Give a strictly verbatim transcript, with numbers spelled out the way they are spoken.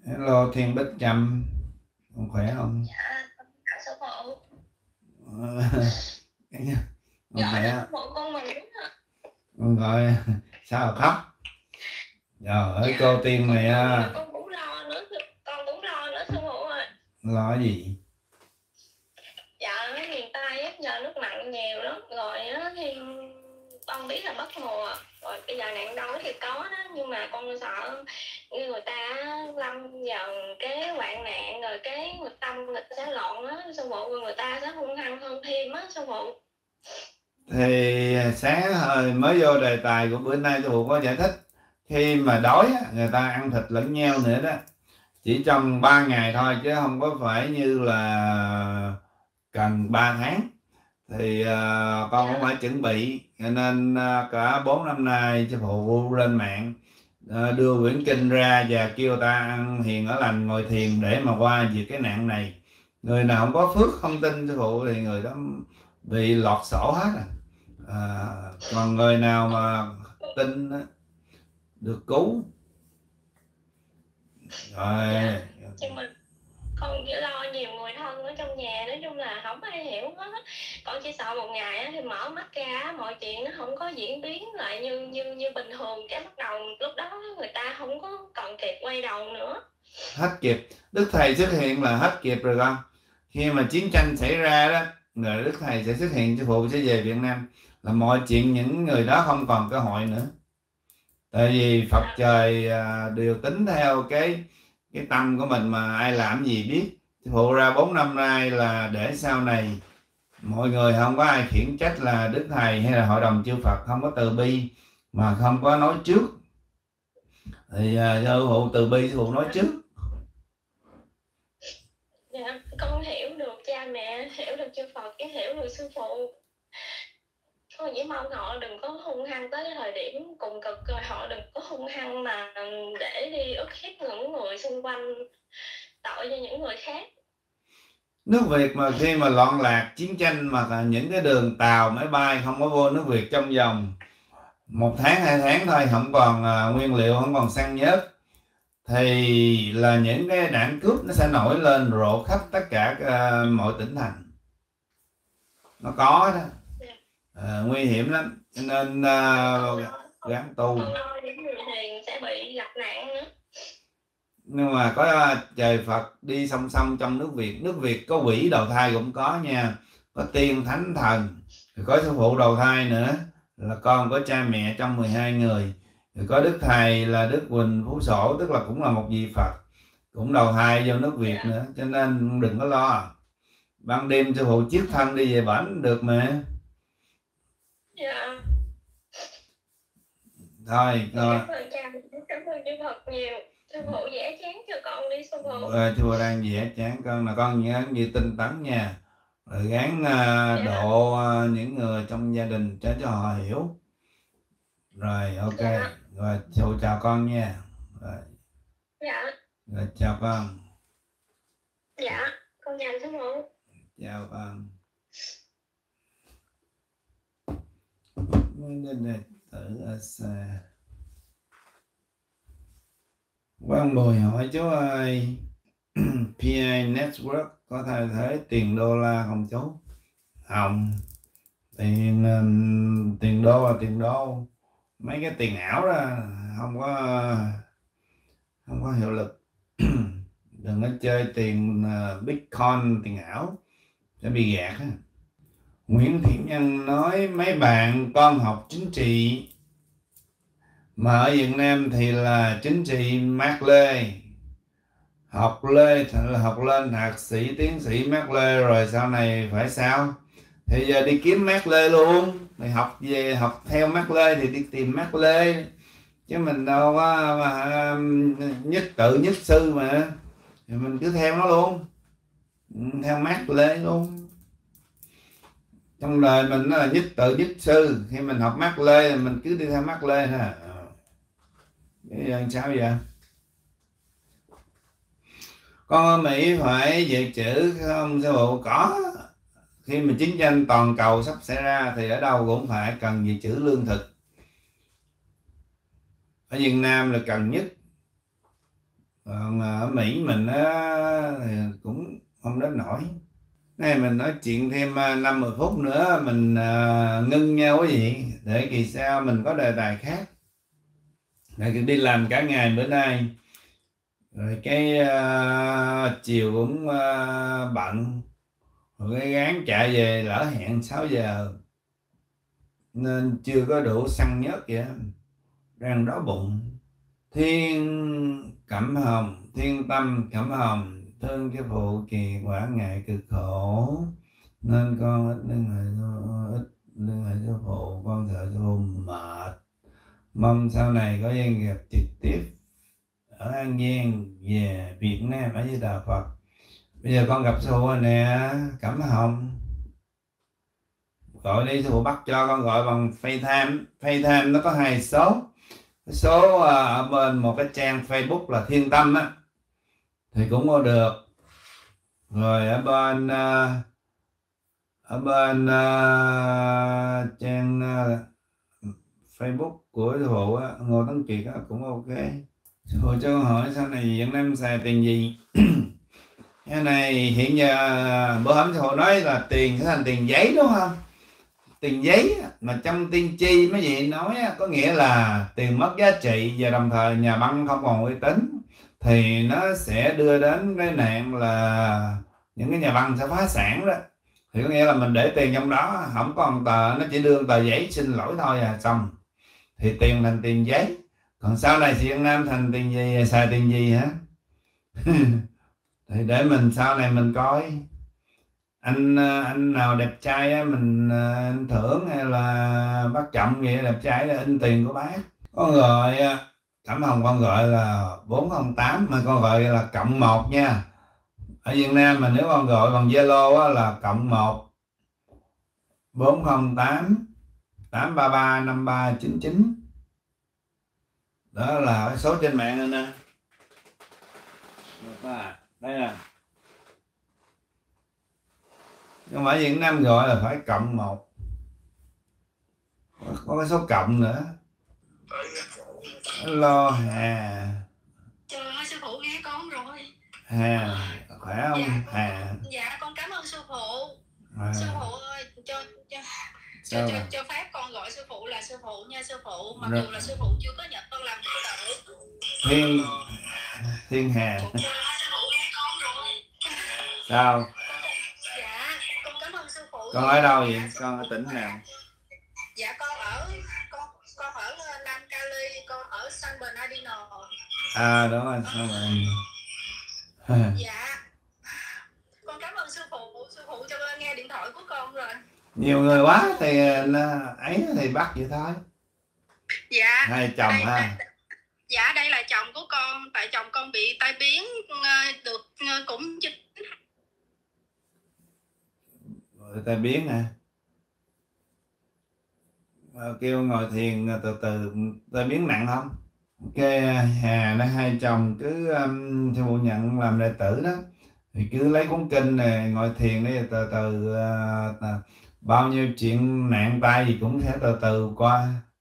Hello Thiên Bích Trâm, con khỏe không? Dạ, chào sư phụ. Con Giỏi đó khỏe. sư phụ, con mừng lắm ạ. Con gọi sao mà khóc? Trời ơi cô Dạ, Tiên con này mừng mà á, con cũng lo nữa, sư- con cũng lo nữa sư phụ ơi. lo cái gì? Dạ, ở miền Tây á, giờ nước mặn nhiều lắm, rồi á thì con biết là mất mùa, rồi bây giờ nạn đói thì có đó, nhưng mà con sợ như người ta lâm vào cái hoạn nạn, rồi cái người tâm người ta sẽ loạn á, sư phụ, rồi người ta sẽ hung hăng hơn thêm á, sư phụ. Thì sáng hồi mới vô đề tài của bữa nay tôi có giải thích. Khi mà đói á, người ta ăn thịt lẫn nhau nữa đó. Chỉ trong ba ngày thôi chứ không có phải như là cần ba tháng. Thì ờ, con cũng Dạ, phải chuẩn bị, cho nên ờ, cả bốn năm nay sư phụ lên mạng ờ, đưa quyển kinh ra và kêu ta ăn hiền ở lành ngồi thiền để mà qua diệt cái nạn này. Người nào không có phước không tin sư phụ thì người đó bị lọt sổ hết à. À, còn người nào mà tin á, được cứu dạ, rồi. nhưng mà con chỉ lo nhiều người thân ở trong nhà, nói chung là không ai hiểu hết. Con chỉ sợ một ngày á, thì mở mắt ra mọi chuyện nó không có diễn biến lại như như như bình thường, cái bắt đầu lúc đó người ta không có còn kịp quay đầu nữa. Hết kịp, Đức Thầy xuất hiện là hết kịp rồi con. Khi mà chiến tranh xảy ra đó, rồi Đức Thầy sẽ xuất hiện, sư phụ sẽ về Việt Nam, là mọi chuyện những người đó không còn cơ hội nữa. Tại vì Phật Dạ, trời à, đều tính theo cái cái tâm của mình, mà ai làm gì biết. Sư phụ ra bốn năm nay là để sau này mọi người không có ai khiển trách là Đức Thầy hay là Hội đồng chư Phật không có từ bi mà không có nói trước. Thì à, sư phụ từ bi, sư phụ nói dạ, trước. dạ, con hiểu được cha mẹ, hiểu được chư Phật, cái hiểu được sư phụ. Con chỉ mong họ đừng có hung hăng tới cái thời điểm cùng cực, rồi họ đừng có hung hăng mà để đi ức hiếp những người xung quanh, tội cho những người khác. Nước Việt mà khi mà loạn lạc chiến tranh mà là những cái đường tàu máy bay không có vô nước Việt trong vòng một tháng hai tháng thôi, không còn à, nguyên liệu, không còn xăng nhớt, thì là những cái đạn cướp nó sẽ nổi lên rộ khắp tất cả à, mọi tỉnh thành. Nó có đó. Dạ. À, nguy hiểm lắm, cho nên à, Con lo, gắng tu. con lo những người hiền sẽ bị gặp nạn nữa. Nhưng mà có à, trời Phật đi song song trong nước Việt. Nước Việt có quỷ đầu thai cũng có nha, có tiên thánh thần, rồi có sư phụ đầu thai nữa, là con có cha mẹ trong mười hai người, rồi có Đức Thầy là Đức Huỳnh Phú Sổ, tức là cũng là một vị Phật, cũng đầu thai vô nước Việt Dạ, nữa, cho nên đừng có lo. Ban đêm sư phụ chiết thân đi về bển được mà. dạ, Thôi con rồi, cảm ơn cha, cảm ơn chư Phật nhiều. Sư phụ vẽ chán cho con đi sư phụ. sư phụ đang vẽ chán con, là con nhớ như tinh tấn nha, rồi gắng à, Dạ, độ à, những người trong gia đình cho cho họ hiểu. Rồi ok, dạ, rồi chào chào con nha. Rồi, dạ, rồi chào con. dạ, con chào sư phụ. Chào con. Nên là tự ở xa. Quang Bùi hỏi chú ơi, pê a Network có thay thế tiền đô la không chú? Không, tiền ừm, tiền đô là tiền đô, mấy cái tiền ảo đó không có không có hiệu lực. Đừng có chơi tiền ờ, Bitcoin, tiền ảo sẽ bị gạt á. Nguyễn Thị Nhân nói mấy bạn con học chính trị mà ở Việt Nam thì là chính trị Mác Lê, học lê là học lên thạc sĩ tiến sĩ Mác Lê rồi sau này phải sao? Thì giờ đi kiếm Mác Lê luôn, mày học về học theo Mác Lê thì đi tìm Mác Lê, chứ mình đâu có mà, um, nhất tự nhất sư mà, thì mình cứ theo nó luôn. Ừ, theo Mác Lê luôn. Trong đời mình nó là nhất tự nhất sư, khi mình học Mác Lê thì mình cứ đi theo Mác Lê thôi. Cái làm sao vậy? Con ở Mỹ phải dự trữ không sư phụ? Có. Khi mà chiến tranh toàn cầu sắp xảy ra thì ở đâu cũng phải cần dự trữ lương thực. Ở Việt Nam là cần nhất. Còn ở Mỹ mình á thì cũng không đến nổi. Này mình nói chuyện thêm năm mười phút nữa mình uh, ngưng nha quý vị, để kỳ sau mình có đề tài khác. Để đi làm cả ngày bữa nay rồi cái uh, chiều cũng uh, bận, rồi cái gán chạy về lỡ hẹn sáu giờ nên chưa có đủ xăng nhớt vậy, đang đói bụng. Thiên Cẩm Hồng, thiên tâm Cẩm Hồng, thương cái phụ kỳ quả ngại cực khổ, nên con ít liên hệ ít liên hệ sư phụ, con sợ sư phụ mệt, mong sau này có duyên gặp trực tiếp ở An Giang về Việt Nam ở với Đạo Phật. Bây giờ con gặp sư phụ rồi nè Cẩm Hồng, gọi đi sư phụ bắt cho con gọi bằng FaceTime. FaceTime nó có hai số, cái số ở bên một cái trang Facebook là Thiên Tâm á thì cũng có được, rồi ở bên ở bên uh, trang uh, Facebook của sư phụ á, Ngô Tấn Kiệt á, cũng ok. Sư phụ cho con hỏi sau này Việt Nam xài tiền gì? Cái này hiện giờ bữa hổm sư phụ nói là tiền sẽ thành tiền giấy đúng không? Tiền giấy mà trong tiên tri mấy vị nói có nghĩa là tiền mất giá trị và đồng thời nhà băng không còn uy tín, thì nó sẽ đưa đến cái nạn là những cái nhà băng sẽ phá sản đó. Thì có nghĩa là mình để tiền trong đó không còn tờ, nó chỉ đưa tờ giấy xin lỗi thôi à, xong thì tiền thành tiền giấy. Còn sau này Việt Nam thành tiền gì, xài tiền gì hả? Thì để mình sau này mình coi anh anh nào đẹp trai á, mình anh thưởng, hay là bác Trọng vậy đẹp trai là in tiền của bác. Con gọi Cẩm Hồng con gọi là bốn không tám, mà con gọi là cộng một nha. Ở Việt Nam mà nếu con gọi bằng Zalo á là cộng một bốn không tám tám ba ba năm ba chín chín, đó là cái số trên mạng nè. Đây nè, nhưng mà Việt Nam gọi là phải cộng một, có cái số cộng nữa. Hello Hà. Trời ơi sư phụ nghe con rồi. Hà khỏe không? Dạ, Hà. Dạ con cảm ơn sư phụ. À. Sư phụ ơi cho cho cho, cho cho phép con gọi sư phụ là sư phụ nha sư phụ, mặc dù là sư phụ chưa có nhận con làm đệ tử. Thiên Thiên Hà. Sao? Dạ con cảm ơn sư phụ. Con ở đâu vậy? Con ở tỉnh nào? Dạ con ở con con ở Nam Cali, con ở San Bernardino. À đúng rồi, sao vậy? Dạ con cảm ơn sư phụ, sư phụ cho con nghe điện thoại của con rồi. Nhiều người quá thì ấy thì bắt vậy thôi. Dạ. Hai chồng đây, ha. Đây, dạ đây là chồng của con, tại chồng con bị tai biến được cũng chín. Tai biến hả? Kêu ngồi thiền từ từ, tai biến nặng không? Ok Hà nó hai chồng cứ um, theo bộ nhận làm đệ tử đó thì cứ lấy cuốn kinh này ngồi thiền đi, từ từ uh, bao nhiêu chuyện nạn tai gì cũng sẽ từ từ qua.